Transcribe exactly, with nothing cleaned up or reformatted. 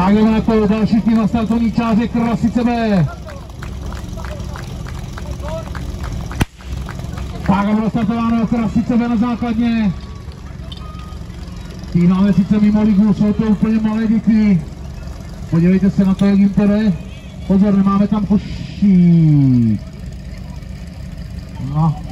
Tak jdeme na to, další tým na startovní čáře Krasice B. Tak a bylo startováno Krasice B na základně. Tým máme sice mimo ligu, jsou to úplně malé děti. Podívejte se na to, jak jim to jde. Pozor, nemáme tam košík. No.